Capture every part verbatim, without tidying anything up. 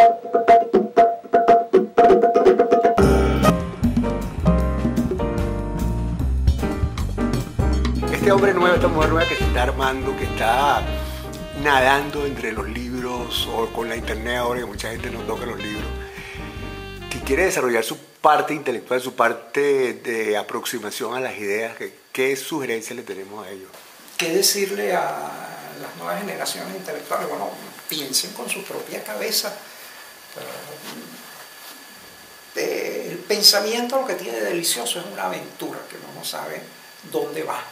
Este hombre nuevo, esta mujer nueva que se está armando, que está nadando entre los libros o con la internet ahora, que mucha gente no toca los libros, que quiere desarrollar su parte intelectual, su parte de aproximación a las ideas, ¿qué, qué sugerencias le tenemos a ellos? ¿Qué decirle a las nuevas generaciones intelectuales? Bueno, piensen con su propia cabeza. El pensamiento lo que tiene de delicioso es una aventura, que uno no sabe dónde va.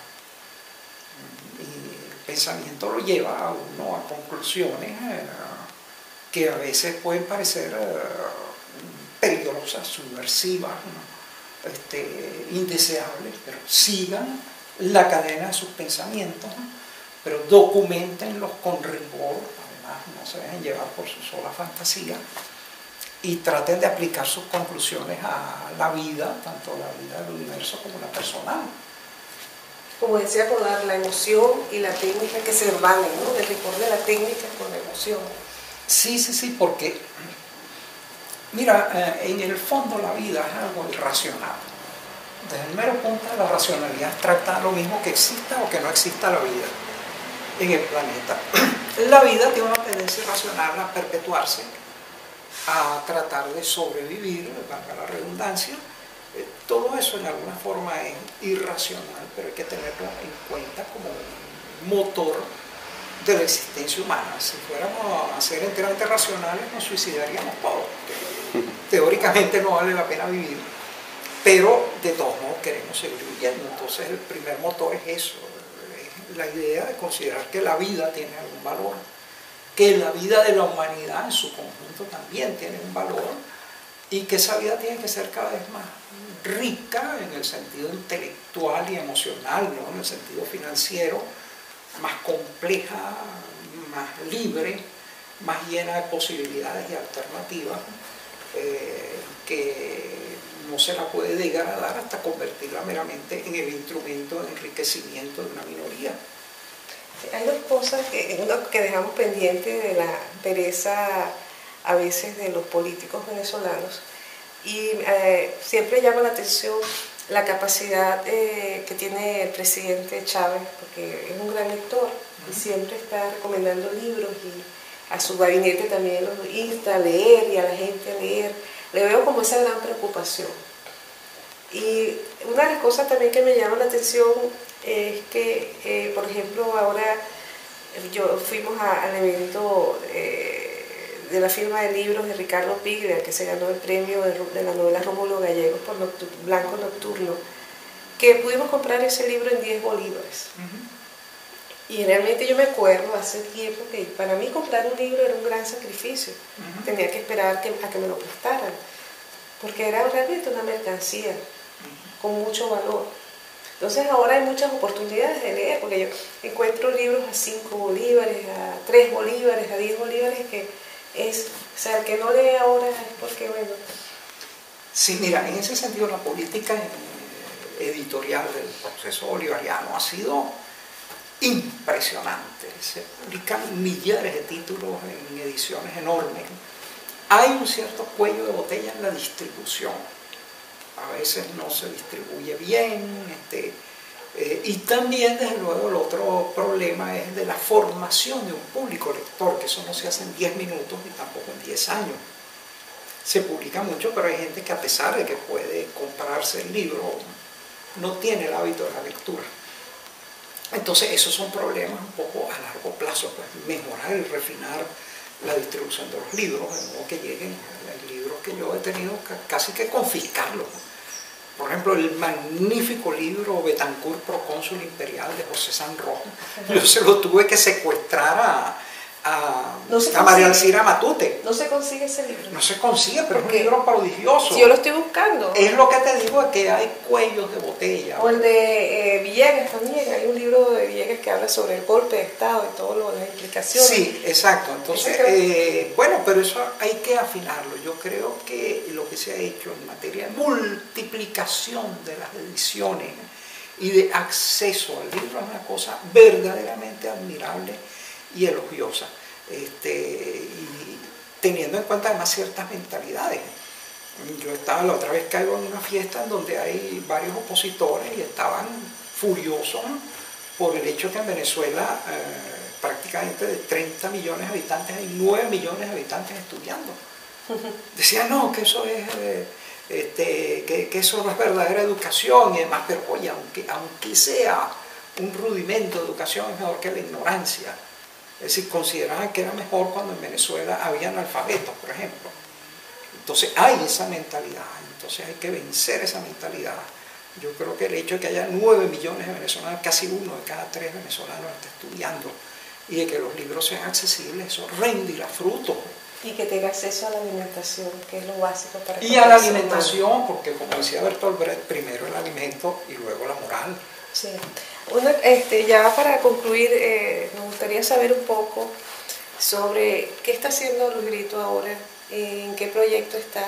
Y el pensamiento lo lleva a uno a conclusiones eh, que a veces pueden parecer eh, peligrosas, subversivas, ¿no? este, indeseables, pero sigan la cadena de sus pensamientos, ¿no? Pero documentenlos con rigor, además no se dejen llevar por su sola fantasía y traten de aplicar sus conclusiones a la vida, tanto la vida del universo como la personal. Como decía, con la, la emoción y la técnica que se hermanen, ¿no? El rigor de la técnica con la emoción. Sí, sí, sí, porque, mira, eh, en el fondo la vida es algo irracional. Desde el mero punto de la racionalidad trata lo mismo que exista o que no exista la vida en el planeta. La vida tiene una tendencia irracional a perpetuarse, a tratar de sobrevivir, valga la redundancia. Eh, todo eso en alguna forma es irracional, pero hay que tenerlo en cuenta como un motor de la existencia humana. Si fuéramos a ser enteramente racionales, nos suicidaríamos todos. Teóricamente no vale la pena vivir, pero de todos modos queremos seguir viviendo. Entonces el primer motor es eso, es la idea de considerar que la vida tiene algún valor, que la vida de la humanidad en su conjunto también tiene un valor, y que esa vida tiene que ser cada vez más rica en el sentido intelectual y emocional, ¿no? En el sentido financiero, más compleja, más libre, más llena de posibilidades y alternativas, eh, que no se la puede degradar hasta convertirla meramente en el instrumento de enriquecimiento de una minoría. Hay dos cosas que, uno que dejamos pendiente de la pereza a veces de los políticos venezolanos, y eh, siempre llama la atención la capacidad eh, que tiene el presidente Chávez, porque es un gran lector y siempre está recomendando libros, y a su gabinete también los insta a leer y a la gente a leer. Le veo como esa gran preocupación. Y una de las cosas también que me llama la atención es que, eh, por ejemplo, ahora yo fuimos a, al evento eh, de la firma de libros de Ricardo Piglia, que se ganó el premio de, de la novela Rómulo Gallegos por Noctur Blanco Nocturno, que pudimos comprar ese libro en diez bolívares. Uh-huh. Y realmente yo me acuerdo hace tiempo que para mí comprar un libro era un gran sacrificio. Uh-huh. Tenía que esperar que, a que me lo prestaran, porque era realmente una mercancía uh-huh. con mucho valor. Entonces ahora hay muchas oportunidades de leer, porque yo encuentro libros a cinco bolívares, a tres bolívares, a diez bolívares, que es, o sea, el que no lee ahora es porque, bueno... Sí, mira, en ese sentido la política editorial del proceso bolivariano ha sido impresionante. Se publican millares de títulos en ediciones enormes. Hay un cierto cuello de botella en la distribución. A veces no se distribuye bien, este, eh, y también, desde luego, el otro problema es de la formación de un público lector, que eso no se hace en diez minutos ni tampoco en diez años. Se publica mucho, pero hay gente que, a pesar de que puede comprarse el libro, no tiene el hábito de la lectura. Entonces esos son problemas un poco a largo plazo, pues mejorar y refinar la distribución de los libros, de modo que lleguen a libros que yo he tenido que, casi que confiscarlos. Por ejemplo, el magnífico libro Betancourt, procónsul imperial, de José Sanrojo, yo se lo tuve que secuestrar a, a, no a María Alcira Matute. No se consigue ese libro. No se consigue, pero es un libro prodigioso. Si yo lo estoy buscando. Es lo que te digo, es que hay cuellos de botella. O el de eh, Villegas también, hay un libro de Villegas que habla sobre el golpe de Estado y todas las implicaciones. Sí, exacto. Entonces, eh, bueno, pero eso hay que afinarlo. Yo creo que lo que se ha hecho en materia de multiplicación de las ediciones y de acceso al libro es una cosa verdaderamente admirable y elogiosa. Este, y teniendo en cuenta además ciertas mentalidades. Yo estaba la otra vez, caigo en una fiesta en donde hay varios opositores y estaban furiosos por el hecho que en Venezuela eh, prácticamente de treinta millones de habitantes hay nueve millones de habitantes estudiando. Decían, no, que eso es... Eh, Este, que, que eso no es verdadera educación y demás, pero oye, aunque, aunque sea un rudimento de educación es mejor que la ignorancia. Es decir, consideraban que era mejor cuando en Venezuela había analfabetos, por ejemplo. Entonces hay esa mentalidad, entonces hay que vencer esa mentalidad. Yo creo que el hecho de que haya nueve millones de venezolanos, casi uno de cada tres venezolanos está estudiando, y de que los libros sean accesibles, eso rendirá fruto. Y que tenga acceso a la alimentación, que es lo básico para... Y a la alimentación, porque como decía Bertolt Brecht, primero el alimento y luego la moral. Sí. Una, este, ya para concluir, eh, me gustaría saber un poco sobre qué está haciendo Luis Grito ahora, en qué proyecto está.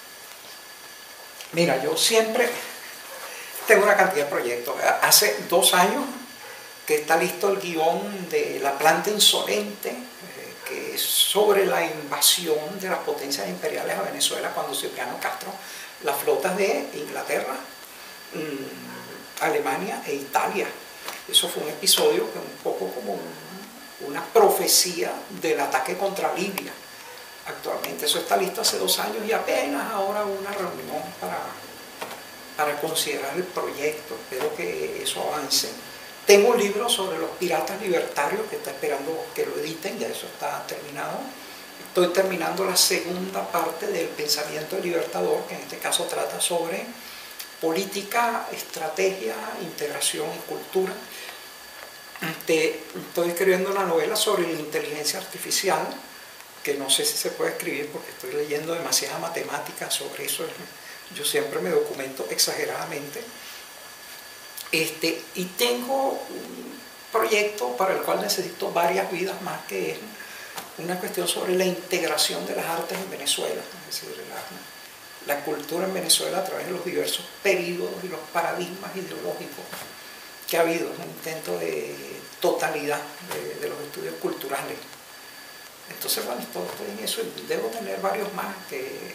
Mira, yo siempre tengo una cantidad de proyectos. Hace dos años que está listo el guión de La planta insolente, que es sobre la invasión de las potencias imperiales a Venezuela cuando Cipriano Castro, las flotas de Inglaterra, mmm, Alemania e Italia. Eso fue un episodio que un poco como un, una profecía del ataque contra Libia. Actualmente eso está listo hace dos años y apenas ahora una reunión para, para considerar el proyecto. Espero que eso avance. Tengo un libro sobre los piratas libertarios que está esperando que lo editen, ya eso está terminado. Estoy terminando la segunda parte del pensamiento libertador, que en este caso trata sobre política, estrategia, integración y cultura. Este, estoy escribiendo una novela sobre la inteligencia artificial, que no sé si se puede escribir porque estoy leyendo demasiada matemática sobre eso. Yo siempre me documento exageradamente. Este, y tengo un proyecto para el cual necesito varias vidas más, que es una cuestión sobre la integración de las artes en Venezuela, es decir, la, la cultura en Venezuela a través de los diversos periodos y los paradigmas ideológicos que ha habido, un intento de totalidad de, de los estudios culturales. Entonces, bueno, estoy, estoy en eso y debo tener varios más. que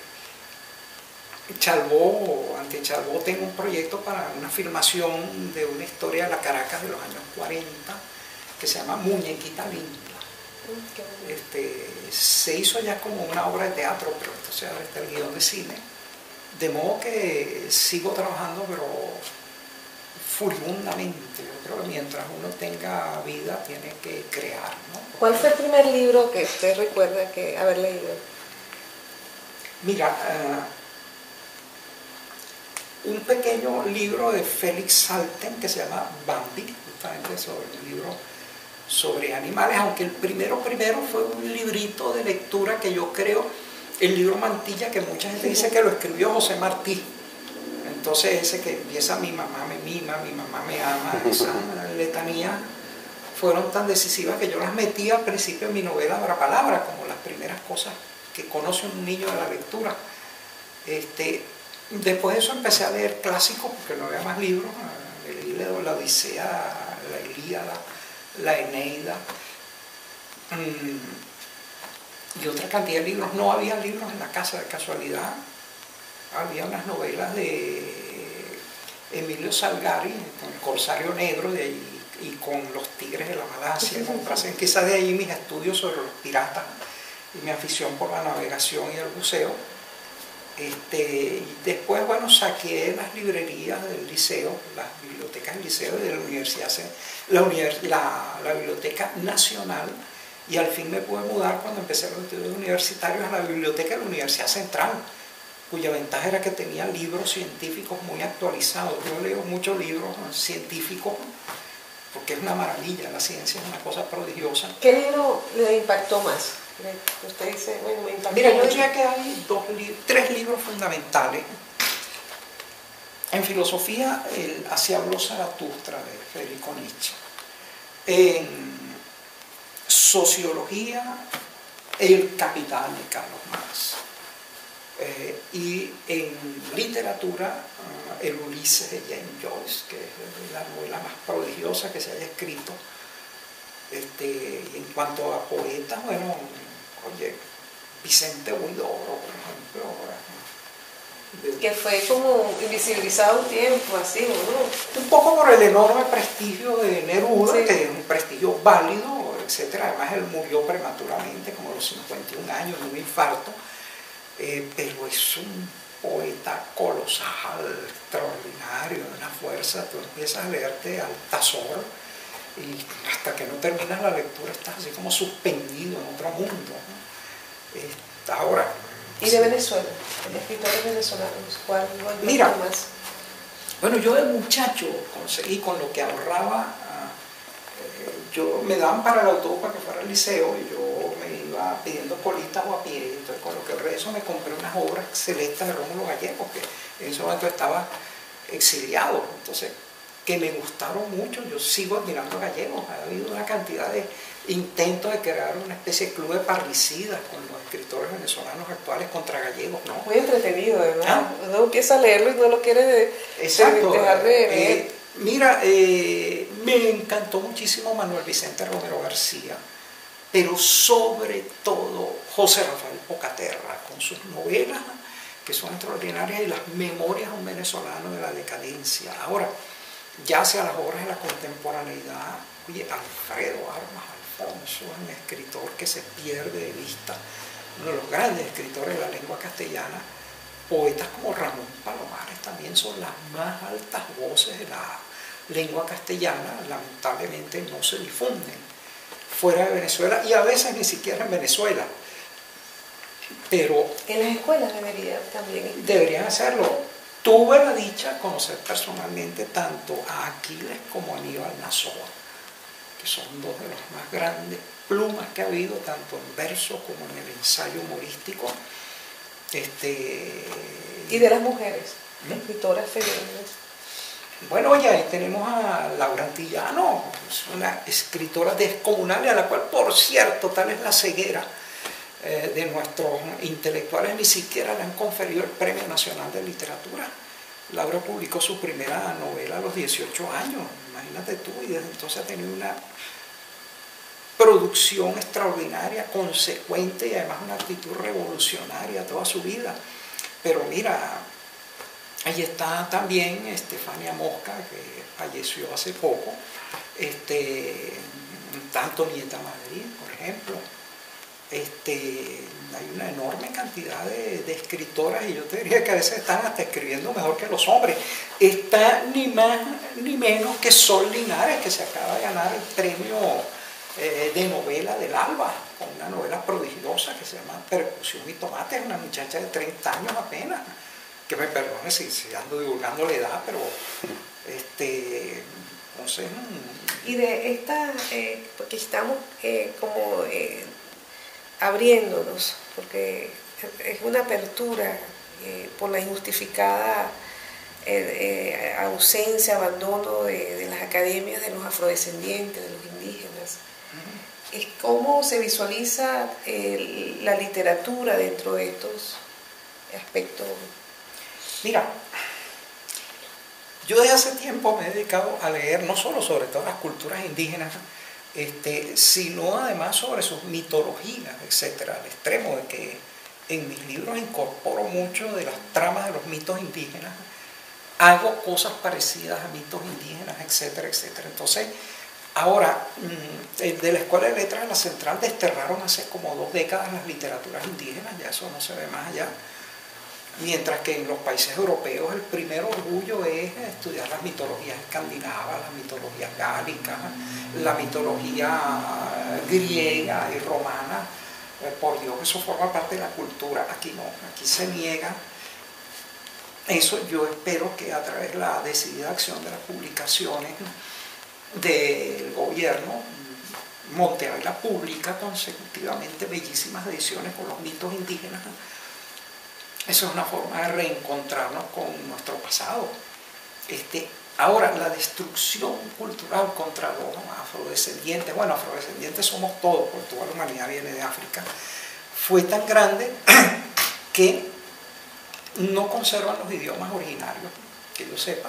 Chalbó, ante Chalbó tengo un proyecto para una filmación de una historia de la Caracas de los años cuarenta que se llama Muñequita Linda. Este, se hizo ya como una obra de teatro, pero entonces ahora está el guión de cine. De modo que sigo trabajando, pero furibundamente. Yo creo que mientras uno tenga vida tiene que crear, ¿no? ¿Cuál fue el primer libro que usted recuerda que haber leído? Mira, uh, un pequeño libro de Félix Salten que se llama Bambi, justamente sobre un libro sobre animales, aunque el primero primero fue un librito de lectura que yo creo, el libro Mantilla, que mucha gente dice que lo escribió José Martí. Entonces ese que empieza mi mamá me mima, mi mamá me ama, esa letanía fueron tan decisivas que yo las metí al principio en mi novela Abra Palabra, como las primeras cosas que conoce un niño de la lectura. Este, Después de eso empecé a leer clásicos porque no había más libros. Leí la Odisea, la Ilíada, la Eneida y otra cantidad de libros. No había libros en la casa de casualidad. Había unas novelas de Emilio Salgari, con El Corsario Negro de ahí, y con Los Tigres de la Malasia. Quizás de ahí mis estudios sobre los piratas y mi afición por la navegación y el buceo. Este, y después, bueno, saqué las librerías del liceo, las bibliotecas del liceo y de la universidad, la, univers, la, la Biblioteca Nacional, y al fin me pude mudar cuando empecé los estudios universitarios a la biblioteca de la Universidad Central, cuya ventaja era que tenía libros científicos muy actualizados. Yo leo muchos libros científicos porque es una maravilla, la ciencia es una cosa prodigiosa. ¿Qué libro le impactó más? Usted dice, bueno, me impactó. Mira, yo diría que hay dos, tres libros fundamentales. En filosofía, el Así habló Zaratustra de Federico Nietzsche. En sociología, El Capital de Carlos Marx. Eh, y en literatura, uh, El Ulises de James Joyce, que es la novela más prodigiosa que se haya escrito. Este, y en cuanto a poetas, bueno, oye, Vicente Huidobro, por ejemplo. De, que fue como invisibilizado un tiempo, así, ¿no? Un poco por el enorme prestigio de Neruda, Sí. que es un prestigio válido, etcétera. Además, él murió prematuramente, como a los cincuenta y un años, de un infarto, eh, pero es un poeta colosal, extraordinario, de una fuerza. Tú empiezas a leerte Altazor y hasta que no terminas la lectura estás así como suspendido en otro mundo, ¿no? Eh, ahora, Y de Venezuela, de escritores venezolanos, ¿cuál cuál Mira, más? bueno, yo de muchacho conseguí con lo que ahorraba, eh, yo me daban para el autobús para que fuera al liceo y yo me iba pidiendo colitas o a pie, entonces con lo que rezo me compré unas obras excelentes de Rómulo Gallegos, que en ese momento estaba exiliado, entonces que me gustaron mucho. Yo sigo admirando a Gallegos. Ha habido una cantidad de intentos de crear una especie de club de parricidas con los escritores venezolanos actuales contra Gallegos, ¿no? Muy entretenido, ¿verdad? ¿Ah? Uno empieza a leerlo y no lo quiere de, Exacto. de dejar de leer. Eh, mira, eh, me encantó muchísimo Manuel Vicente Romero García, pero sobre todo José Rafael Pocaterra, con sus novelas que son extraordinarias y las memorias de un venezolano de la decadencia. Ahora, ya hacia las obras de la contemporaneidad, oye, Alfredo Armas Alfonso es un escritor que se pierde de vista, uno de los grandes escritores de la lengua castellana. Poetas como Ramón Palomares también son las más altas voces de la lengua castellana, lamentablemente no se difunden fuera de Venezuela y a veces ni siquiera en Venezuela, pero En las escuelas debería también. deberían hacerlo. Tuve la dicha de conocer personalmente tanto a Aquiles como a Aníbal Nazoa, que son dos de las más grandes plumas que ha habido, tanto en verso como en el ensayo humorístico. Este, Y de las mujeres, ¿Mm? escritoras femeninas. Bueno, oye, ahí tenemos a Laura Antillano, es una escritora descomunal, a la cual, por cierto, tal es la ceguera eh, de nuestros intelectuales, ni siquiera le han conferido el Premio Nacional de Literatura. Laura publicó su primera novela a los dieciocho años, imagínate tú, y desde entonces ha tenido una producción extraordinaria, consecuente y además una actitud revolucionaria toda su vida. Pero mira, ahí está también Estefania Mosca, que falleció hace poco, este, está Antonieta Madrid, por ejemplo. Este, hay una enorme cantidad de, de escritoras y yo te diría que a veces están hasta escribiendo mejor que los hombres. Está ni más ni menos que Sol Linares, que se acaba de ganar el premio eh, de novela del Alba, con una novela prodigiosa que se llama Percusión y Tomate. Es una muchacha de treinta años apenas, que me perdone si, si ando divulgando la edad, pero este, no sé. Y de esta, eh, porque estamos eh, como eh, abriéndonos, porque es una apertura eh, por la injustificada eh, eh, ausencia, abandono de, de las academias de los afrodescendientes, de los indígenas. Uh-huh. Es cómo se visualiza eh, la literatura dentro de estos aspectos. Mira, yo desde hace tiempo me he dedicado a leer no solo sobre todas las culturas indígenas, este, sino además sobre sus mitologías, etcétera, al extremo de que en mis libros incorporo mucho de las tramas de los mitos indígenas, hago cosas parecidas a mitos indígenas, etcétera, etcétera. Entonces, ahora, de la Escuela de Letras de la Central desterraron hace como dos décadas las literaturas indígenas, ya eso no se ve más allá. Mientras que en los países europeos el primer orgullo es estudiar las mitologías escandinavas, las mitologías gálicas, la mitología griega y romana. Por Dios, eso forma parte de la cultura. Aquí no, aquí se niega. Eso yo espero que a través de la decidida acción de las publicaciones del gobierno, Monte Ávila publica consecutivamente bellísimas ediciones con los mitos indígenas. Eso es una forma de reencontrarnos con nuestro pasado. Este, ahora, la destrucción cultural contra los afrodescendientes, bueno, afrodescendientes somos todos, porque toda la humanidad viene de África, fue tan grande que no conservan los idiomas originarios, que yo sepa,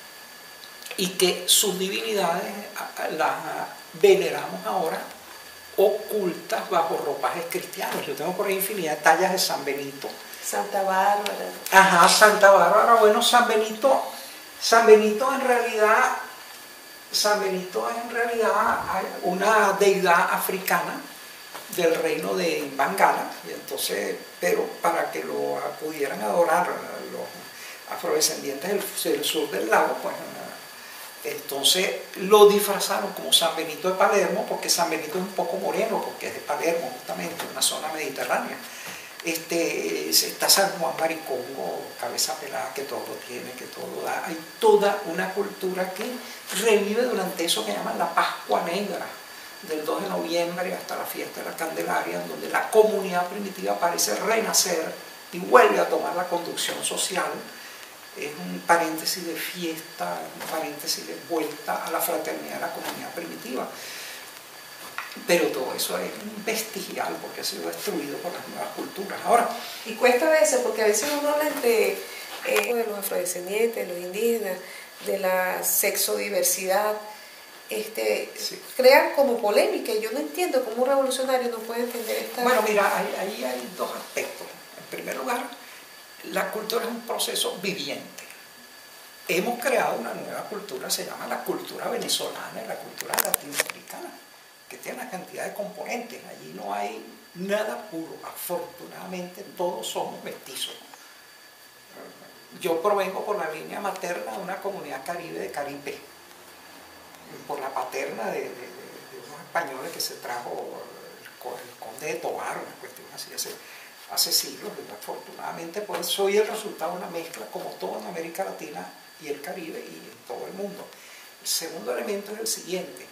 y que sus divinidades las veneramos ahora ocultas bajo ropajes cristianos. Yo tengo por ahí infinidad de tallas de San Benito. Santa Bárbara. Ajá, Santa Bárbara. Bueno, San Benito, San Benito en realidad, San Benito es en realidad una deidad africana del reino de Bangala, y entonces, pero para que lo pudieran adorar los afrodescendientes del, del sur del lago, pues entonces lo disfrazaron como San Benito de Palermo, porque San Benito es un poco moreno, porque es de Palermo justamente, una zona mediterránea. Este, está San Juan Maricongo, cabeza pelada, que todo lo tiene, que todo lo da. Hay toda una cultura que revive durante eso que llaman la Pascua Negra, del dos de noviembre hasta la fiesta de la Candelaria, donde la comunidad primitiva parece renacer y vuelve a tomar la conducción social. Es un paréntesis de fiesta, un paréntesis de vuelta a la fraternidad de la comunidad primitiva. Pero todo eso es vestigial porque ha sido destruido por las nuevas culturas. Ahora, y cuesta a veces, porque a veces uno habla entre eh, de los afrodescendientes, de los indígenas, de la sexodiversidad, este, sí. crean como polémica. Y yo no entiendo cómo un revolucionario no puede entender esta... Bueno, mira, ahí, ahí hay dos aspectos. En primer lugar, la cultura es un proceso viviente. Hemos creado una nueva cultura, se llama la cultura venezolana y la cultura latinoamericana, que tiene una cantidad de componentes. Allí no hay nada puro, afortunadamente todos somos mestizos. Yo provengo por la línea materna de una comunidad caribe de Caribe, por la paterna de, de, de, de unos españoles que se trajo el, el conde de Tobar, una cuestión así hace, hace siglos. Y afortunadamente pues soy el resultado de una mezcla como todo en América Latina y el Caribe y en todo el mundo. El segundo elemento es el siguiente: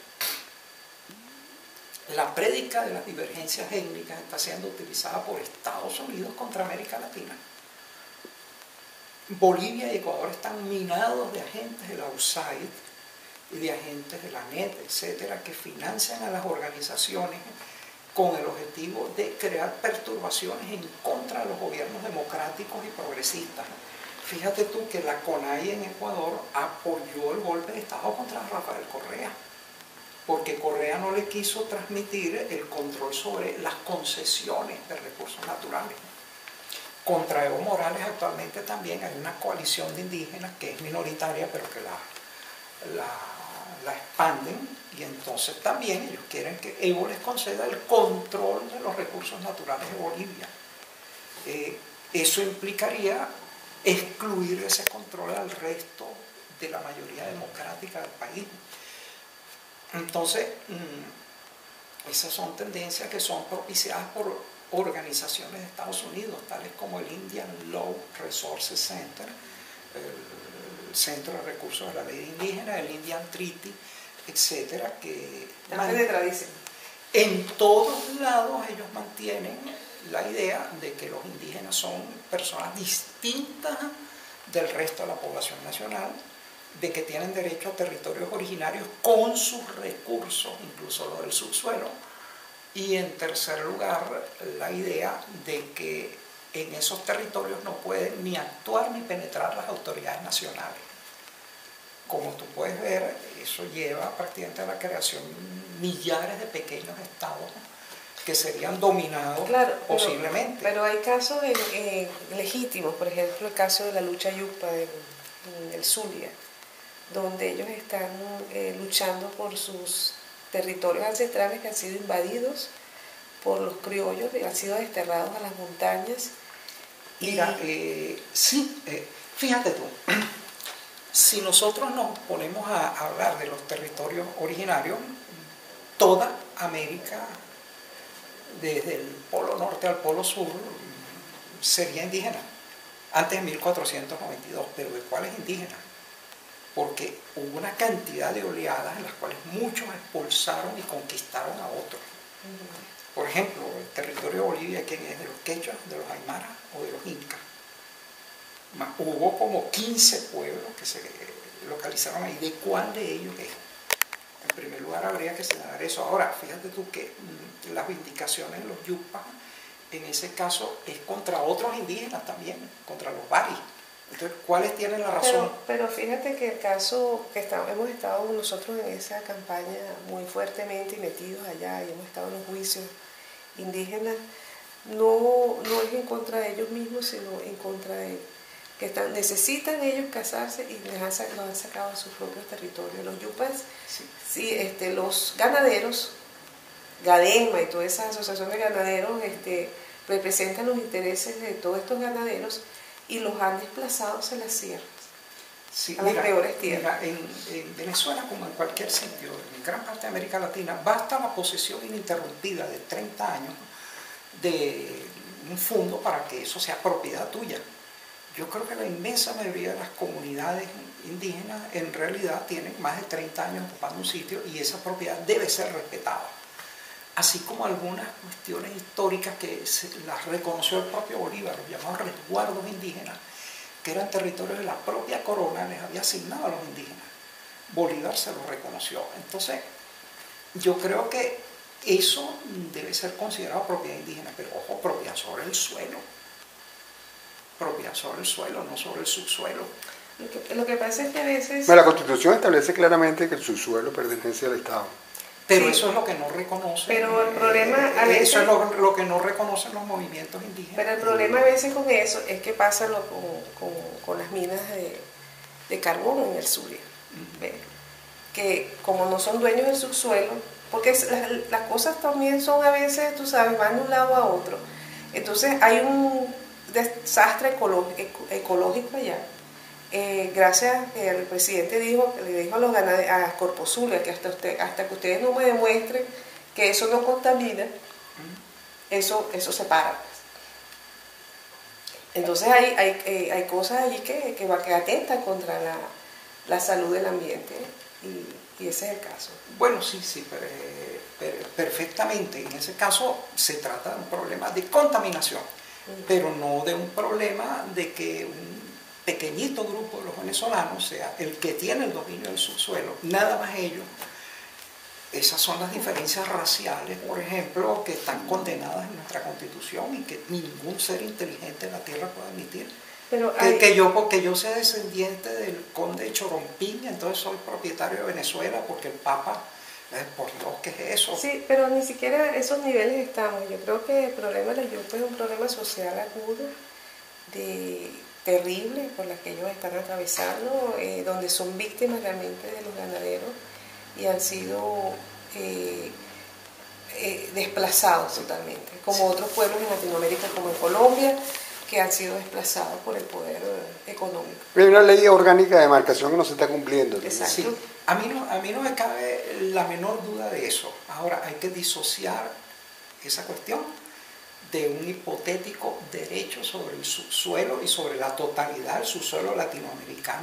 la prédica de las divergencias étnicas está siendo utilizada por Estados Unidos contra América Latina. Bolivia y Ecuador están minados de agentes de la U S A I D y de agentes de la N E T, etcétera, que financian a las organizaciones con el objetivo de crear perturbaciones en contra de los gobiernos democráticos y progresistas. Fíjate tú que la CONAIE en Ecuador apoyó el golpe de Estado contra Rafael Correa, porque Correa no le quiso transmitir el control sobre las concesiones de recursos naturales. Contra Evo Morales actualmente también hay una coalición de indígenas que es minoritaria, pero que la, la, la expanden, y entonces también ellos quieren que Evo les conceda el control de los recursos naturales de Bolivia. Eh, eso implicaría excluir ese control al resto de la mayoría democrática del país. Entonces, esas son tendencias que son propiciadas por organizaciones de Estados Unidos, tales como el Indian Law Resources Center, el Centro de Recursos de la Ley Indígena, el Indian Treaty, etcétera, que en todos lados ellos mantienen la idea de que los indígenas son personas distintas del resto de la población nacional, de que tienen derecho a territorios originarios con sus recursos, incluso lo del subsuelo, y en tercer lugar la idea de que en esos territorios no pueden ni actuar ni penetrar las autoridades nacionales. Como tú puedes ver, eso lleva prácticamente a la creación de millares de pequeños estados que serían dominados, claro, posiblemente. Pero, pero hay casos en, en legítimos, por ejemplo el caso de la lucha Yucpa en, en el Zulia, donde ellos están eh, luchando por sus territorios ancestrales que han sido invadidos por los criollos, que han sido desterrados a las montañas. Mira, y... eh, sí, eh, fíjate tú, si nosotros nos ponemos a hablar de los territorios originarios, toda América, desde el polo norte al polo sur, sería indígena, antes de mil cuatrocientos noventa y dos, pero ¿de cuáles indígenas? Porque hubo una cantidad de oleadas en las cuales muchos expulsaron y conquistaron a otros. Uh-huh. Por ejemplo, el territorio de Bolivia, ¿quién es? ¿De los quechuas, de los aymaras o de los incas? Hubo como quince pueblos que se localizaron ahí. ¿De cuál de ellos es? En primer lugar, habría que señalar eso. Ahora, fíjate tú que mmm, las vindicaciones de los yupas, en ese caso, es contra otros indígenas también, contra los baris. Entonces, ¿cuáles tienen la razón? Pero, pero fíjate que el caso que está, hemos estado nosotros en esa campaña muy fuertemente metidos allá y hemos estado en los juicios indígenas, no, no es en contra de ellos mismos, sino en contra de que están, necesitan ellos casarse y les han, los han sacado a sus propios territorios. Los yupas, sí. Sí, este, los ganaderos, Gadema y toda esa asociación de ganaderos este, representan los intereses de todos estos ganaderos y los han desplazado hacia las sierras, sí, a las mira, peores tierras. Mira, en, en Venezuela, como en cualquier sitio, en gran parte de América Latina, basta la posesión ininterrumpida de treinta años de un fondo para que eso sea propiedad tuya. Yo creo que la inmensa mayoría de las comunidades indígenas en realidad tienen más de treinta años ocupando un sitio y esa propiedad debe ser respetada. Así como algunas cuestiones históricas que se las reconoció el propio Bolívar, los llamados resguardos indígenas, que eran territorios de la propia corona, les había asignado a los indígenas. Bolívar se los reconoció. Entonces, yo creo que eso debe ser considerado propiedad indígena, pero ojo, propiedad sobre el suelo. Propiedad sobre el suelo, no sobre el subsuelo. Lo que, lo que pasa es que a veces... Bueno, la Constitución establece claramente que el subsuelo pertenece al Estado. Pero sí, eso es lo que no reconocen. Pero el problema a veces, eso es lo, lo que no reconocen los movimientos indígenas. Pero el problema a veces con eso es que pasa lo, con, con, con las minas de, de carbón en el Zulia. Uh-huh. Que como no son dueños del subsuelo, porque las, las cosas también son a veces, tú sabes, van de un lado a otro. Entonces hay un desastre ecológico, ecológico allá. Eh, gracias que el presidente dijo, le dijo a los ganaderos, a Corpozulia, que hasta, usted, hasta que ustedes no me demuestren que eso no contamina, eso, eso se para. Entonces hay, hay, eh, hay cosas allí que, que, que atentan contra la, la salud del ambiente y, y ese es el caso. Bueno, sí, sí, pero, pero, perfectamente. En ese caso se trata de un problema de contaminación, uh-huh, pero no de un problema de que un pequeñito grupo de los venezolanos sea el que tiene el dominio del subsuelo, nada más ellos. Esas son las diferencias raciales, por ejemplo, que están condenadas en nuestra Constitución y que ningún ser inteligente en la tierra puede admitir. Pero hay... que, que, yo, porque yo sea descendiente del conde de Chorompín, entonces soy propietario de Venezuela porque el Papa, eh, por Dios, ¿qué es eso? Sí, pero ni siquiera a esos niveles estamos. Yo creo que el problema de la yupa es un problema social agudo, de... terrible por las que ellos están atravesando, eh, donde son víctimas realmente de los ganaderos y han sido eh, eh, desplazados totalmente, como sí, otros pueblos en Latinoamérica, como en Colombia, que han sido desplazados por el poder económico. Hay una ley orgánica de demarcación que no se está cumpliendo. Exacto. Sí, a mí no, a mí no me cabe la menor duda de eso. Ahora hay que disociar esa cuestión de un hipotético derecho sobre el subsuelo y sobre la totalidad del subsuelo latinoamericano,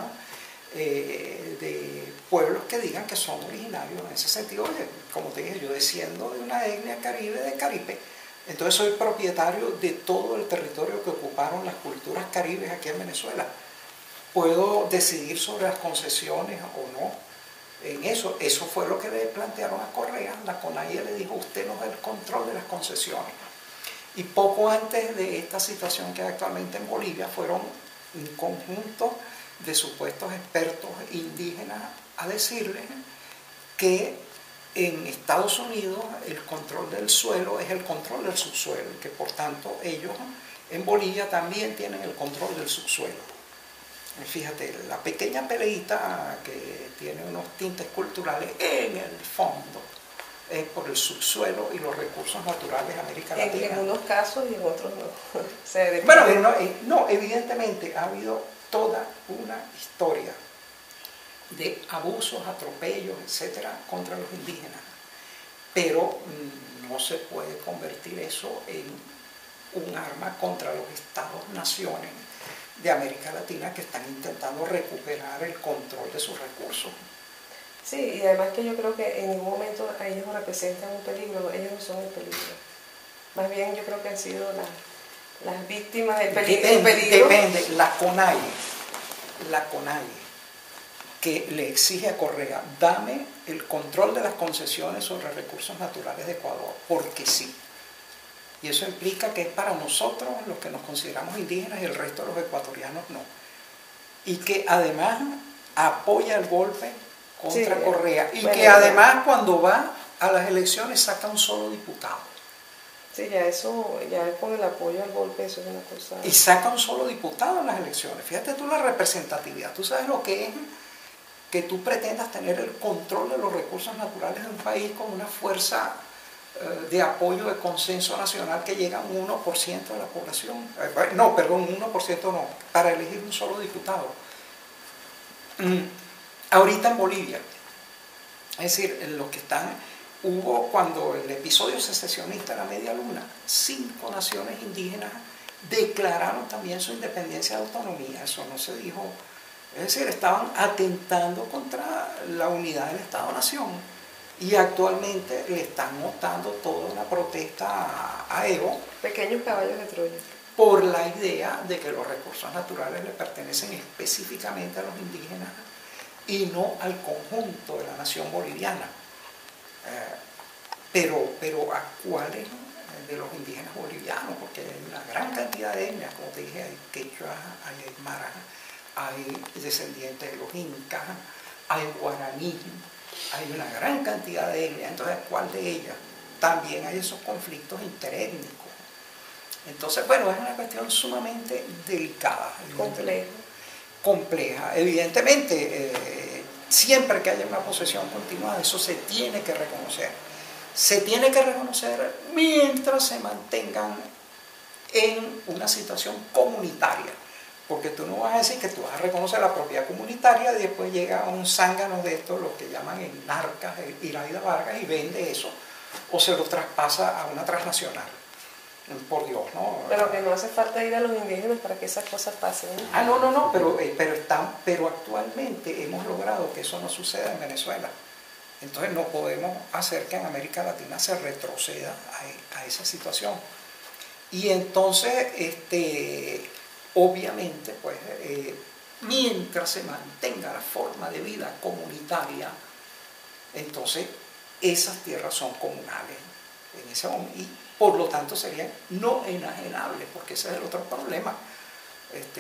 eh, de pueblos que digan que son originarios en ese sentido. Oye, como te dije, yo desciendo de una etnia caribe de Caribe, entonces soy propietario de todo el territorio que ocuparon las culturas caribes aquí en Venezuela. Puedo decidir sobre las concesiones o no. En eso, eso fue lo que le plantearon a Correa. La CONAIE le dijo, usted nos da el control de las concesiones. Y poco antes de esta situación que hay actualmente en Bolivia, fueron un conjunto de supuestos expertos indígenas a decirles que en Estados Unidos el control del suelo es el control del subsuelo, y que por tanto ellos en Bolivia también tienen el control del subsuelo. Fíjate, la pequeña peleita que tiene unos tintes culturales en el fondo es por el subsuelo y los recursos naturales de América Latina. En, en unos casos y en otros no. O sea, bueno, no, no, evidentemente ha habido toda una historia de abusos, atropellos, etcétera, contra los indígenas. Pero mmm, no se puede convertir eso en un arma contra los estados-naciones de América Latina que están intentando recuperar el control de sus recursos. Sí, y además que yo creo que en ningún momento a ellos representan un peligro, ellos no son el peligro. Más bien yo creo que han sido la, las víctimas del peligro. Depende, peligro. depende. La CONAIE, la CONAIE, que le exige a Correa, dame el control de las concesiones sobre recursos naturales de Ecuador, porque sí. Y eso implica que es para nosotros los que nos consideramos indígenas y el resto de los ecuatorianos no. y que además apoya el golpe contra Sí, Correa y bueno, que además cuando va a las elecciones saca un solo diputado. Sí, ya eso, ya con el apoyo al golpe, eso es una cosa... Y saca un solo diputado en las elecciones. Fíjate tú la representatividad. Tú sabes lo que es que tú pretendas tener el control de los recursos naturales de un país con una fuerza eh, de apoyo, de consenso nacional que llega a un uno por ciento de la población. Eh, no, perdón, un uno por ciento no, para elegir un solo diputado. Mm. Ahorita en Bolivia, es decir, en los que están, hubo cuando el episodio secesionista de la Media Luna, cinco naciones indígenas declararon también su independencia de autonomía. Eso no se dijo, es decir, estaban atentando contra la unidad del Estado-Nación y actualmente le están montando toda una protesta a, a Evo. Pequeños caballos de Troya. Por la idea de que los recursos naturales le pertenecen específicamente a los indígenas y no al conjunto de la nación boliviana. Eh, pero, pero ¿a cuáles de los indígenas bolivianos? Porque hay una gran cantidad de etnias, como te dije, hay quechua, hay aymara, hay descendientes de los incas, hay guaraní, hay una gran cantidad de etnias. Entonces, ¿cuál de ellas? También hay esos conflictos interétnicos. Entonces, bueno, es una cuestión sumamente delicada. Compleja. Compleja. Evidentemente, eh, siempre que haya una posesión continuada, eso se tiene que reconocer. Se tiene que reconocer mientras se mantengan en una situación comunitaria. Porque tú no vas a decir que tú vas a reconocer la propiedad comunitaria y después llega un zángano de estos, lo que llaman el narcas, el Iraida Vargas, y vende eso, o se lo traspasa a una transnacional. Por Dios, ¿no? Pero que no hace falta ir a los indígenas para que esas cosas pasen. Ah, no, no, no, pero, eh, pero, están, pero actualmente hemos logrado que eso no suceda en Venezuela. Entonces no podemos hacer que en América Latina se retroceda a, a esa situación. Y entonces, este, obviamente, pues, eh, mientras se mantenga la forma de vida comunitaria, entonces esas tierras son comunales en ese momento. Y, por lo tanto serían no enajenables, porque ese es el otro problema. Este,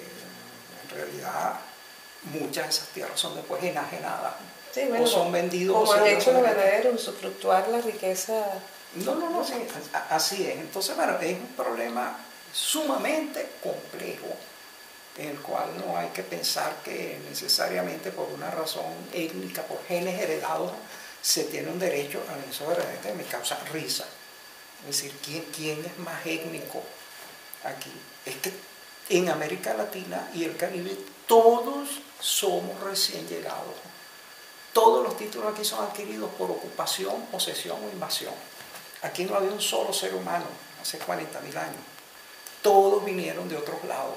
en realidad, muchas de esas tierras son después enajenadas, sí, bueno, o son vendidos. Como o han hecho los vendidos. ganaderos, usufructuar la riqueza. No, no, no, sí, así es. Entonces, bueno, es un problema sumamente complejo, en el cual no hay que pensar que necesariamente por una razón étnica, por genes heredados, se tiene un derecho a eso. Verdaderamente me causa risa. Es decir, ¿quién, ¿quién es más étnico aquí? Es que en América Latina y el Caribe todos somos recién llegados. Todos los títulos aquí son adquiridos por ocupación, posesión o invasión. Aquí no había un solo ser humano hace cuarenta mil años. Todos vinieron de otros lados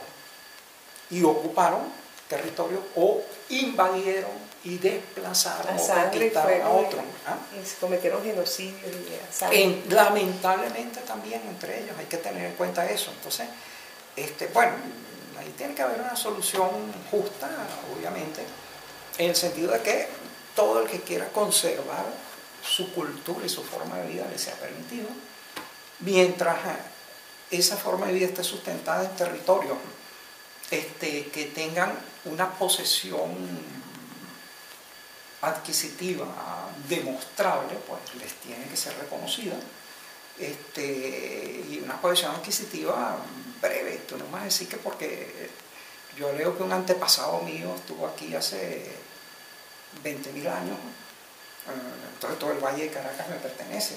y ocuparon territorios o invadieron y desplazaron o conquistaron a otros. ¿Ah? Y se cometieron genocidios y en, lamentablemente también entre ellos, hay que tener en cuenta eso. Entonces, este, bueno, ahí tiene que haber una solución justa, obviamente, en el sentido de que todo el que quiera conservar su cultura y su forma de vida le sea permitido, mientras esa forma de vida esté sustentada en territorios este, que tengan una posesión adquisitiva demostrable, pues les tiene que ser reconocida, este, y una posesión adquisitiva breve. Tú no vas a decir que porque yo leo que un antepasado mío estuvo aquí hace veinte mil años, entonces todo el Valle de Caracas me pertenece.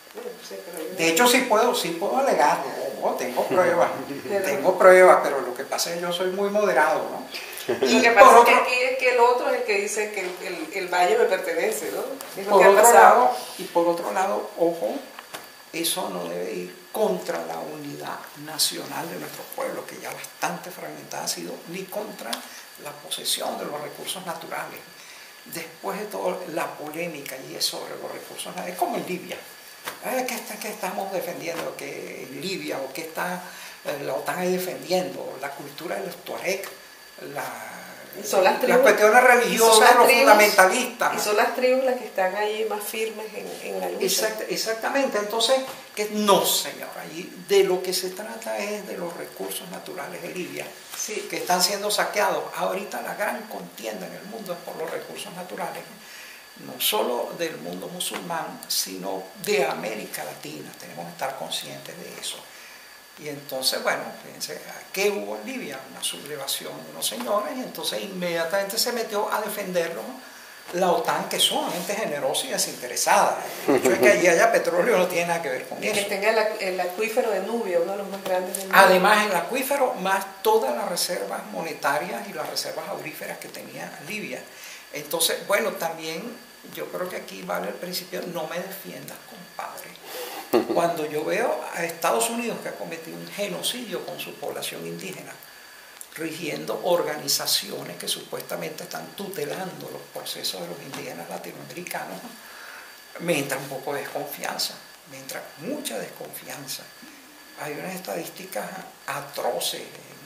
De hecho sí puedo, sí puedo alegar, oh, tengo pruebas, tengo pruebas, pero lo que pasa es que yo soy muy moderado, ¿no? Y lo que pasa es que aquí es que el otro es el que dice que el, el, el valle me pertenece, ¿no? Es lo por que ha otro pasado. lado, y por otro lado, ojo, eso no debe ir contra la unidad nacional de nuestro pueblo, que ya bastante fragmentada ha sido, ni contra la posesión de los recursos naturales. Después de toda la polémica y es sobre los recursos naturales, es como en Libia. ¿Qué, está, ¿Qué estamos defendiendo? ¿Que en Libia o qué está la OTAN ahí defendiendo? La cultura de los Tuareg, la, y son las, tribus, las cuestiones religiosas, los tribus, fundamentalistas. Y son las tribus las que están ahí más firmes en, en la lucha. Exact, exactamente, entonces, que no, señora, y de lo que se trata es de los recursos naturales de Libia, sí, que están siendo saqueados. Ahorita la gran contienda en el mundo es por los recursos naturales, no solo del mundo musulmán, sino de América Latina. Tenemos que estar conscientes de eso. Y entonces, bueno, fíjense, ¿qué hubo en Libia? Una sublevación de unos señores, y entonces inmediatamente se metió a defenderlos la OTAN, que son gente generosa y desinteresada. El hecho de que allí haya petróleo no tiene nada que ver con y eso. Que tenga el, el acuífero de Nubia, uno de los más grandes del mundo. Además, el acuífero, más todas las reservas monetarias y las reservas auríferas que tenía Libia. Entonces, bueno, también yo creo que aquí vale el principio, no me defiendas, compadre. Cuando yo veo a Estados Unidos, que ha cometido un genocidio con su población indígena, rigiendo organizaciones que supuestamente están tutelando los procesos de los indígenas latinoamericanos, me entra un poco de desconfianza, me entra mucha desconfianza. Hay unas estadísticas atroces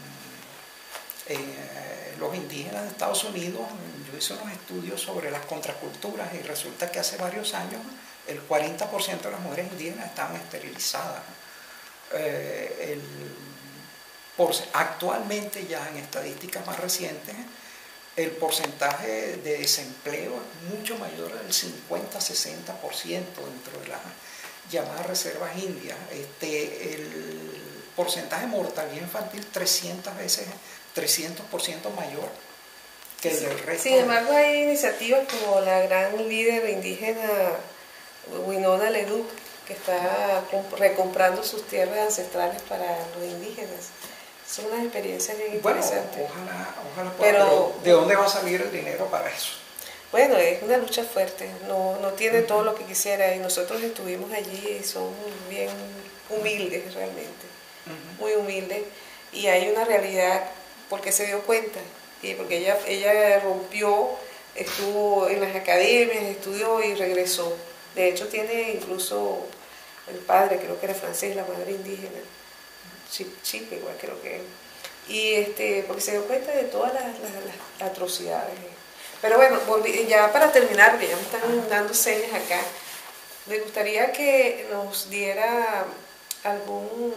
en, en los indígenas de Estados Unidos. Yo hice unos estudios sobre las contraculturas y resulta que hace varios años el cuarenta por ciento de las mujeres indígenas estaban esterilizadas. Eh, el, por, actualmente ya en estadísticas más recientes, el porcentaje de desempleo es mucho mayor del cincuenta a sesenta por ciento dentro de las llamadas reservas indias. Este, el porcentaje de mortalidad infantil trescientas veces, trescientos por ciento mayor que el del resto. Sin embargo, hay iniciativas como la gran líder indígena Winona LeDuc, que está recomprando sus tierras ancestrales para los indígenas. Son unas experiencias bien interesantes. Bueno, ojalá, ojalá pueda, pero, pero ¿de dónde va a salir el dinero para eso? Bueno, es una lucha fuerte, no, no tiene uh-huh. todo lo que quisiera, y nosotros estuvimos allí y son bien humildes realmente, uh-huh. muy humildes, y hay una realidad porque se dio cuenta, y porque ella, ella rompió, estuvo en las academias, estudió y regresó. De hecho tiene incluso el padre, creo que era francés, la madre indígena, Chip, igual creo que es. Y este, porque se dio cuenta de todas las, las, las atrocidades. Pero bueno, ya para terminar, porque ya me están dando señas acá, me gustaría que nos diera algún,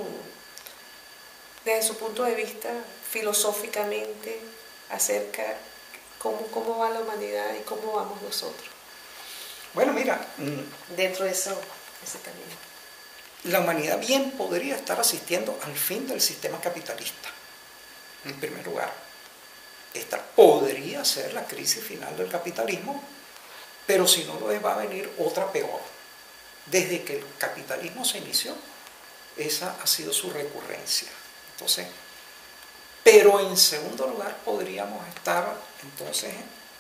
desde su punto de vista, filosóficamente, acerca de cómo, cómo va la humanidad y cómo vamos nosotros. Bueno, mira, dentro de eso, ese camino. La humanidad bien podría estar asistiendo al fin del sistema capitalista, en primer lugar. Esta podría ser la crisis final del capitalismo, pero si no lo es, va a venir otra peor. Desde que el capitalismo se inició, esa ha sido su recurrencia. Entonces, pero en segundo lugar podríamos estar entonces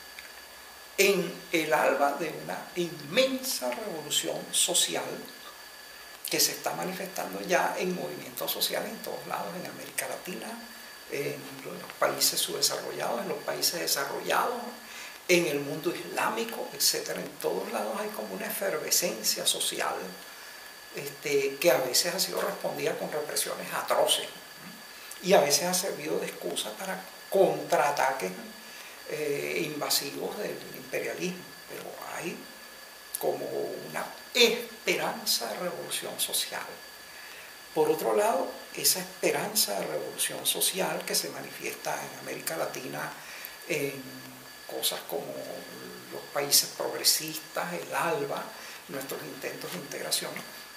en el alba de una inmensa revolución social que se está manifestando ya en movimientos sociales en todos lados, en América Latina, en los países subdesarrollados, en los países desarrollados, en el mundo islámico, etcétera. En todos lados hay como una efervescencia social este, que a veces ha sido respondida con represiones atroces, ¿no? Y a veces ha servido de excusa para contraataques eh, invasivos del imperialismo. Pero hay como una esperanza de revolución social. Por otro lado, esa esperanza de revolución social que se manifiesta en América Latina en cosas como los países progresistas, el ALBA, nuestros intentos de integración.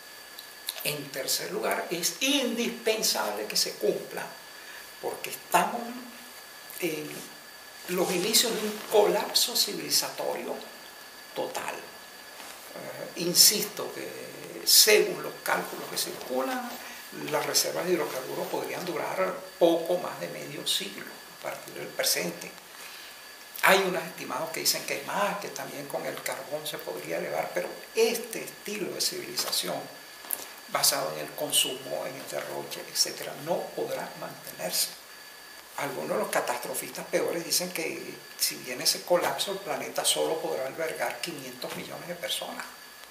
En tercer lugar, es indispensable que se cumpla, porque estamos en los inicios de un colapso civilizatorio total. Uh, insisto que según los cálculos que circulan, las reservas de hidrocarburos podrían durar poco más de medio siglo a partir del presente. Hay unos estimados que dicen que hay más, que también con el carbón se podría elevar, pero este estilo de civilización basado en el consumo, en el derroche, etcétera, no podrá mantenerse. Algunos de los catastrofistas peores dicen que si viene ese colapso, el planeta solo podrá albergar quinientos millones de personas.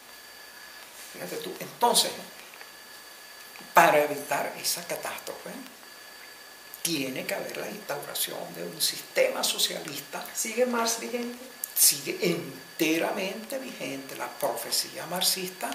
Fíjate tú. Entonces, para evitar esa catástrofe, tiene que haber la instauración de un sistema socialista. ¿Sigue Marx vigente? Sigue enteramente vigente. La profecía marxista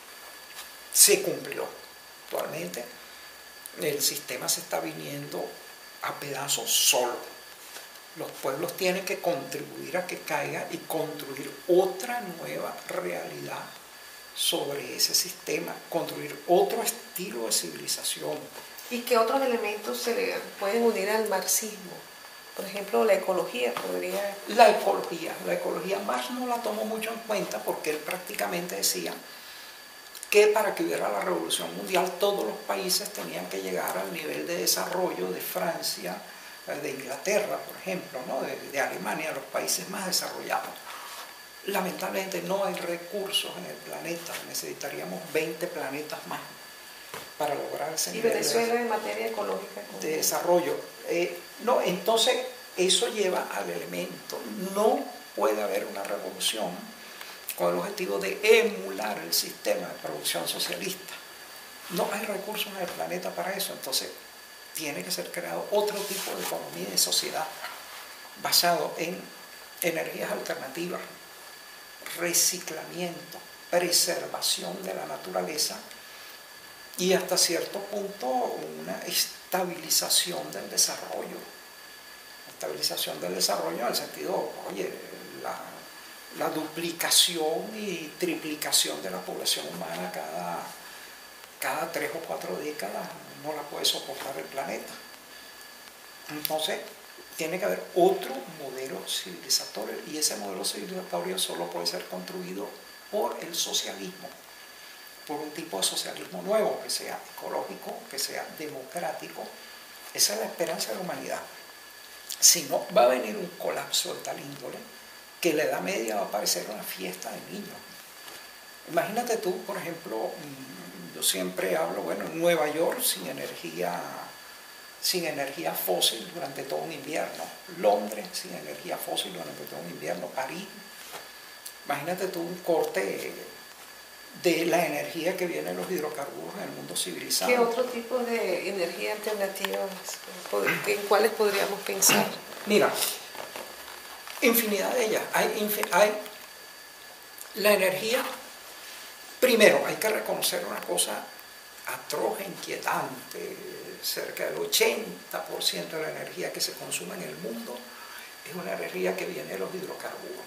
se cumplió. Actualmente el sistema se está viniendo a pedazos solo. Los pueblos tienen que contribuir a que caiga y construir otra nueva realidad sobre ese sistema, construir otro estilo de civilización. ¿Y qué otros elementos se le pueden unir al marxismo? Por ejemplo, la ecología podría... La ecología. La ecología Marx no la tomó mucho en cuenta porque él prácticamente decía que para que hubiera la revolución mundial todos los países tenían que llegar al nivel de desarrollo de Francia, de Inglaterra, por ejemplo, ¿no? de, de Alemania, los países más desarrollados. Lamentablemente no hay recursos en el planeta, necesitaríamos veinte planetas más para lograr ese ¿Y nivel Venezuela de, en materia ecológica? de desarrollo. Eh, no, entonces eso lleva al elemento, no puede haber una revolución con el objetivo de emular el sistema de producción socialista. No hay recursos en el planeta para eso, entonces tiene que ser creado otro tipo de economía y de sociedad basado en energías alternativas, reciclamiento, preservación de la naturaleza y hasta cierto punto una estabilización del desarrollo. Estabilización del desarrollo en el sentido, oye, la, la duplicación y triplicación de la población humana cada, cada tres o cuatro décadas no la puede soportar el planeta. Entonces, tiene que haber otro modelo civilizatorio y ese modelo civilizatorio solo puede ser construido por el socialismo, por un tipo de socialismo nuevo, que sea ecológico, que sea democrático. Esa es la esperanza de la humanidad. Si no, va a venir un colapso de tal índole que la Edad Media va a parecer una fiesta de niños. Imagínate tú, por ejemplo, yo siempre hablo, bueno, en Nueva York sin energía, sin energía fósil durante todo un invierno, Londres sin energía fósil durante todo un invierno, París. Imagínate tú un corte de la energía que viene de los hidrocarburos en el mundo civilizado. ¿Qué otro tipo de energía alternativa, en cuáles podríamos pensar? Mira, infinidad de ellas. Hay, hay la energía. Primero, hay que reconocer una cosa atroz e inquietante. Cerca del ochenta por ciento de la energía que se consume en el mundo es una energía que viene de los hidrocarburos.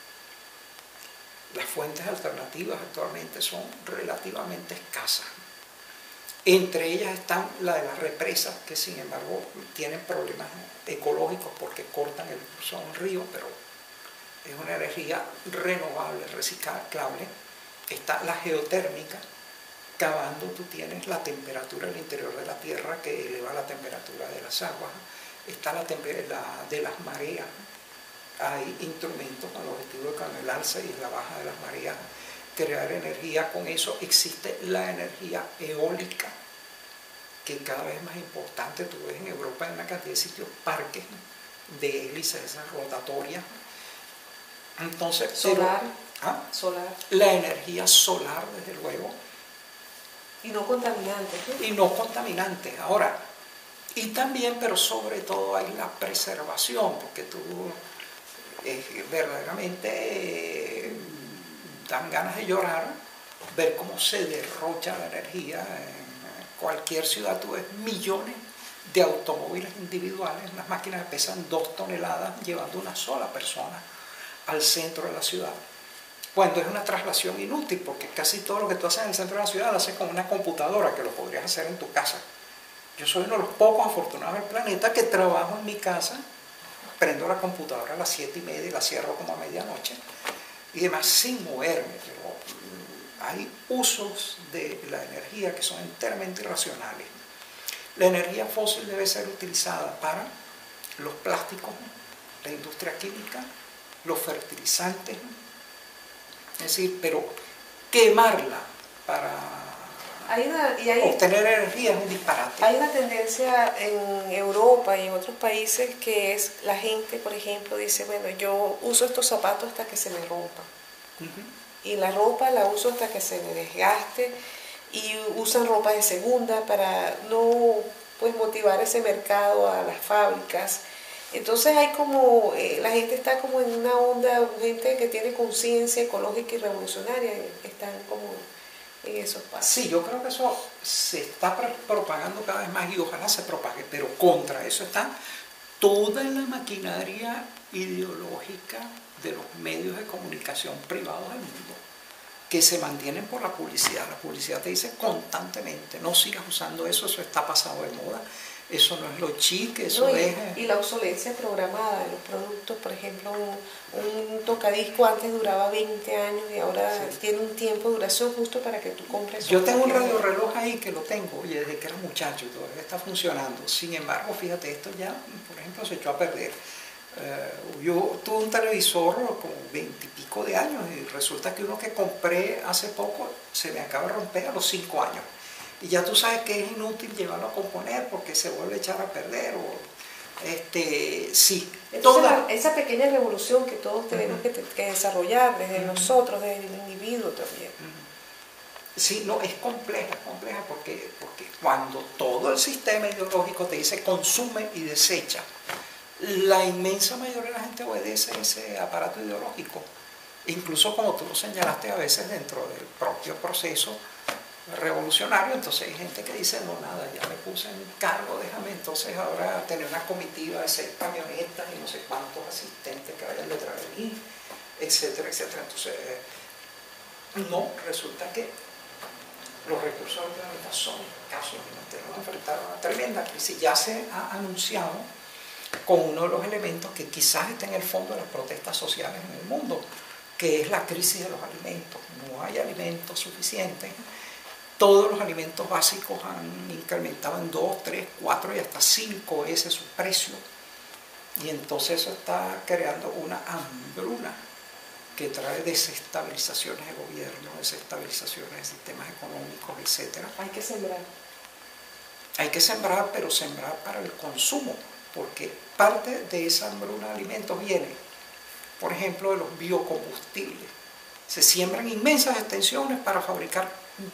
Las fuentes alternativas actualmente son relativamente escasas. Entre ellas están la de las represas, que sin embargo tienen problemas ecológicos porque cortan el curso de un río, pero es una energía renovable, reciclable. Está la geotérmica. Cavando tú tienes la temperatura del interior de la tierra que eleva la temperatura de las aguas. Está la, la de las mareas. Hay instrumentos con el objetivo de con el alza y la baja de las mareas, crear energía. Con eso existe la energía eólica, que cada vez es más importante. Tú ves en Europa en una cantidad de sitios parques de hélices rotatorias. Entonces, solar, pero, ¿ah? solar. La energía solar, desde luego. Y no contaminantes. ¿Sí? Y no contaminantes. Ahora, y también, pero sobre todo hay la preservación, porque tú eh, verdaderamente eh, dan ganas de llorar ver cómo se derrocha la energía. En cualquier ciudad tú ves millones de automóviles individuales, las máquinas que pesan dos toneladas llevando una sola persona al centro de la ciudad. Cuando es una traslación inútil, porque casi todo lo que tú haces en el centro de la ciudad lo haces con una computadora que lo podrías hacer en tu casa. Yo soy uno de los pocos afortunados del planeta que trabajo en mi casa, prendo la computadora a las siete y media y la cierro como a medianoche y demás sin moverme. Pero hay usos de la energía que son enteramente irracionales. La energía fósil debe ser utilizada para los plásticos, la industria química, los fertilizantes. Es decir, pero quemarla para hay una, y hay, obtener energía es un disparate. Hay una tendencia en Europa y en otros países que es la gente, por ejemplo, dice, bueno, yo uso estos zapatos hasta que se me rompan. Uh-huh. Y la ropa la uso hasta que se me desgaste y usan ropa de segunda para no pues motivar ese mercado a las fábricas. Entonces hay como, eh, la gente está como en una onda, gente que tiene conciencia ecológica y revolucionaria, están como en esos pasos. Sí, yo creo que eso se está propagando cada vez más y ojalá se propague, pero contra eso está toda la maquinaria ideológica de los medios de comunicación privados del mundo, que se mantienen por la publicidad. La publicidad te dice constantemente, no sigas usando eso, eso está pasado de moda, eso no es lo chic, eso no, y, es... Y la obsolescencia programada de los productos, por ejemplo, un, un tocadisco antes duraba veinte años y ahora sí. tiene un tiempo de duración justo para que tú compres. Yo tengo un radioreloj ahí que lo tengo, oye, desde que era muchacho, todavía está funcionando. Sin embargo, fíjate, esto ya, por ejemplo, se echó a perder. Uh, yo tuve un televisor como veintipico de años y resulta que uno que compré hace poco se me acaba de romper a los cinco años. Y ya tú sabes que es inútil llevarlo a componer porque se vuelve a echar a perder. O, este, sí, Entonces, toda... esa pequeña revolución que todos tenemos uh-huh. que, que desarrollar desde uh-huh. nosotros, desde el individuo también. Uh-huh. Sí, no, es compleja, es compleja porque, porque cuando todo el sistema ideológico te dice consume y desecha, la inmensa mayoría de la gente obedece a ese aparato ideológico. Incluso como tú lo señalaste a veces dentro del propio proceso revolucionario, entonces hay gente que dice, no, nada, ya me puse en cargo, déjame entonces ahora tener una comitiva de seis camionetas y no sé cuántos asistentes que vayan detrás de mí, etcétera, etcétera. Entonces, no, resulta que los recursos del planeta son escasos y nos tenemos que enfrentar a una tremenda crisis. Ya se ha anunciado con uno de los elementos que quizás está en el fondo de las protestas sociales en el mundo, que es la crisis de los alimentos. No hay alimentos suficientes. Todos los alimentos básicos han incrementado en dos, tres, cuatro y hasta cinco veces su precio. Y entonces eso está creando una hambruna que trae desestabilizaciones de gobierno, desestabilizaciones de sistemas económicos, etcétera. Hay que sembrar. Hay que sembrar, pero sembrar para el consumo, porque parte de esa hambruna de alimentos viene, por ejemplo, de los biocombustibles. Se siembran inmensas extensiones para fabricar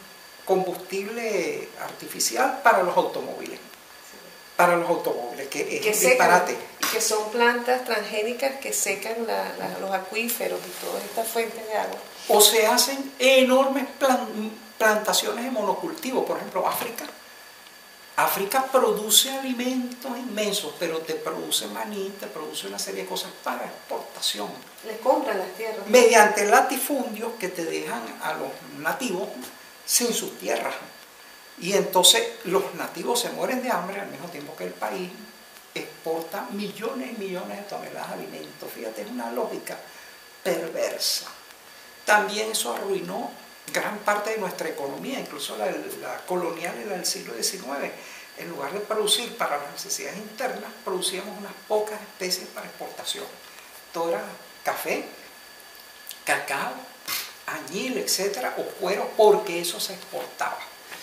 combustible artificial para los automóviles. Para los automóviles, que es que un secan, disparate. Y que son plantas transgénicas que secan la, la, los acuíferos y todas estas fuentes de agua. O se hacen enormes plan, plantaciones de monocultivo, por ejemplo, África. África produce alimentos inmensos, pero te produce maní, te produce una serie de cosas para exportación. Les compran las tierras. Mediante latifundios que te dejan a los nativos sin sus tierras. Y entonces los nativos se mueren de hambre al mismo tiempo que el país exporta millones y millones de toneladas de alimentos. Fíjate, es una lógica perversa. También eso arruinó gran parte de nuestra economía, incluso la, la colonial en el siglo diecinueve. En lugar de producir para las necesidades internas, producíamos unas pocas especies para exportación. Todo era café, cacao, añil, etcétera, o cuero, porque eso se exportaba.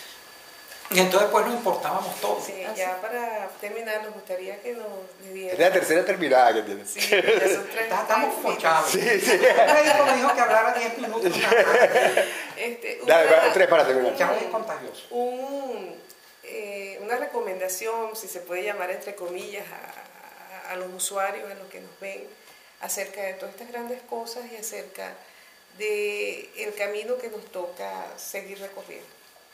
Y entonces pues nos importábamos todo. Sí, ya para terminar nos gustaría que nos dieran... Es la tercera terminada que tienes. Sí, ya son tres. Estamos fochados. Sí, sí. El médico me dijo que hablara diez minutos. Este, Dale, una, tres para terminar. Ya es contagioso. Un, eh, una recomendación, si se puede llamar entre comillas, a, a, a los usuarios, a los que nos ven, acerca de todas estas grandes cosas y acerca del camino que nos toca seguir recorriendo.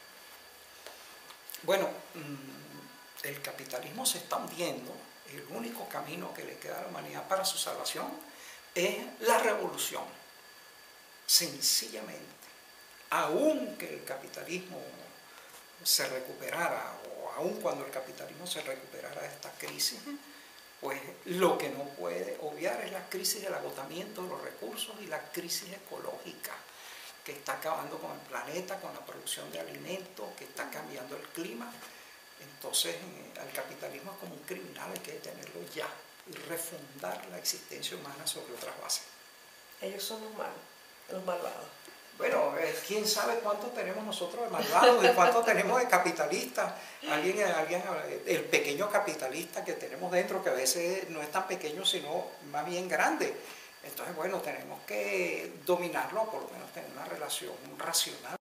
Bueno, el capitalismo se está hundiendo. El único camino que le queda a la humanidad para su salvación es la revolución. Sencillamente, aunque el capitalismo se recuperara, o aun cuando el capitalismo se recuperara de esta crisis, pues lo que no puede obviar es la crisis del agotamiento de los recursos y la crisis ecológica, que está acabando con el planeta, con la producción de alimentos, que está cambiando el clima. Entonces, el capitalismo es como un criminal, hay que detenerlo ya y refundar la existencia humana sobre otras bases. Ellos son los malos, los malvados. Bueno, quién sabe cuánto tenemos nosotros de malvados y cuánto tenemos de capitalistas. Alguien, alguien, el pequeño capitalista que tenemos dentro, que a veces no es tan pequeño, sino más bien grande. Entonces, bueno, tenemos que dominarlo, por lo menos tener una relación racional.